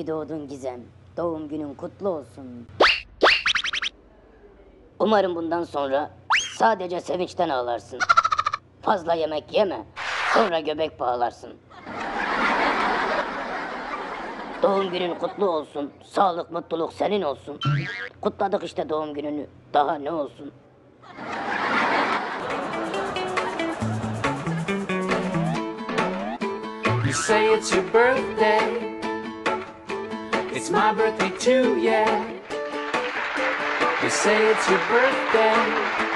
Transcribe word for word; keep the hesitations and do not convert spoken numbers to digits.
ki doğdun Gizem. Doğum günün kutlu olsun. Umarım bundan sonra sadece sevinçten ağlarsın. Fazla yemek yeme, sonra göbek bağlarsın. Doğum günün kutlu olsun, sağlık, mutluluk senin olsun. Kutladık işte doğum gününü, daha ne olsun. You say it's your birthday. It's my birthday too, yeah. You say it's your birthday.